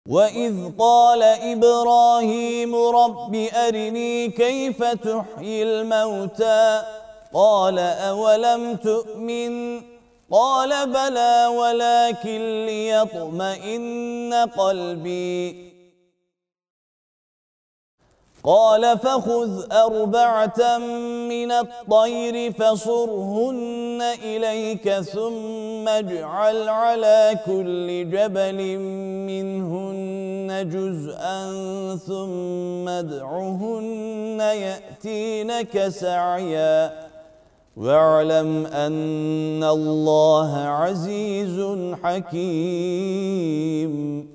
وَإِذْ قَالَ إِبْرَاهِيمُ رَبِّ أَرِنِي كَيْفَ تُحْيِي الْمَوْتَى قَالَ أَوَلَمْ تُؤْمِنْ قَالَ بَلَى وَلَكِنْ لِيَطْمَئِنَّ قَلْبِي قَالَ فَخُذْ أَرْبَعَةً مِنَ الطَّيْرِ فَصُرْهُنَّ إِلَيْكَ ثُمَّ اجْعَلْ عَلَى كُلِّ جَبَلٍ مِّنْهُنَّ جُزْءًا ثُمَّ ادْعُهُنَّ يَأْتِينَكَ سَعْيًا وَاعْلَمْ أَنَّ اللَّهَ عَزِيزٌ حَكِيمٌ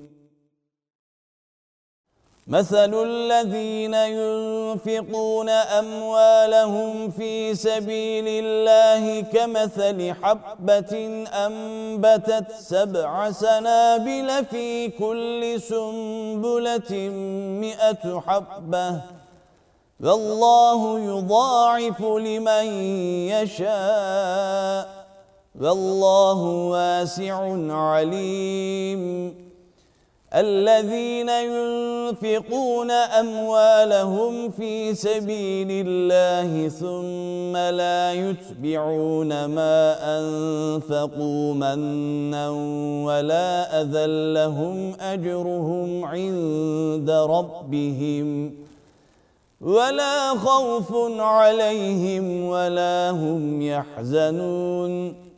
مَثَلُ الَّذِينَ يُنْفِقُونَ أَمْوَالَهُمْ فِي سَبِيلِ اللَّهِ كَمَثَلِ حَبَّةٍ أَنبَتَتْ 7 سَنَابِلَ فِي كُلِّ سُنبُلَةٍ 100 حَبَّةٍ وَاللَّهُ يُضَاعِفُ لِمَن يَشَاءُ وَاللَّهُ وَاسِعٌ عَلِيمٌ الَّذِينَ يُنْفِقُونَ أَمْوَالَهُمْ فِي سَبِيلِ اللَّهِ ثُمَّ لَا يُتْبِعُونَ مَا أَنفَقُوا مَنًّا وَلَا أَذًى لَّهُمْ أَجْرُهُمْ عِندَ رَبِّهِمْ وَلَا خَوْفٌ عَلَيْهِمْ وَلَا هُمْ يَحْزَنُونَ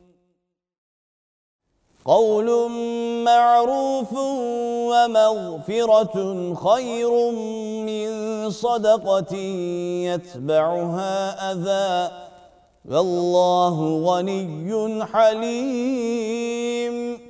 قَوْلٌ مَّعْرُوفٌ وَمَغْفِرَةٌ خَيْرٌ مِّن صَدَقَةٍ يَتْبَعُهَا أَذًى وَاللَّهُ غَنِيٌّ حَلِيمٌ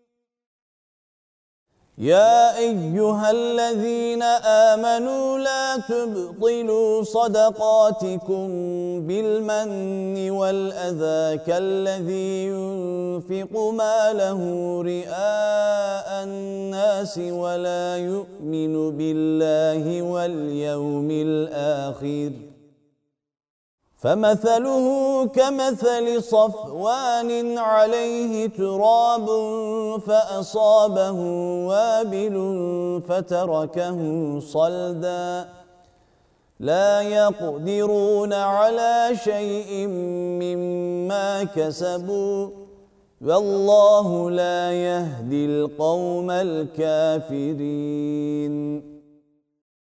يَا أَيُّهَا الَّذِينَ آمَنُوا لَا تُبْطِلُوا صَدَقَاتِكُمْ بِالْمَنِّ وَالْأَذَى كَالَّذِي يُنْفِقُ مَالَهُ رِئَاءَ النَّاسِ وَلَا يُؤْمِنُ بِاللَّهِ وَالْيَوْمِ الْآخِرِ فَمَثَلُهُ كَمَثَلِ صَفْوَانٍ عَلَيْهِ تُرَابٌ فَأَصَابَهُ وَابِلٌ فَتَرَكَهُ صَلْدًا لَا يَقْدِرُونَ عَلَى شَيْءٍ مِّمَّا كَسَبُوا وَاللَّهُ لَا يَهْدِي الْقَوْمَ الْكَافِرِينَ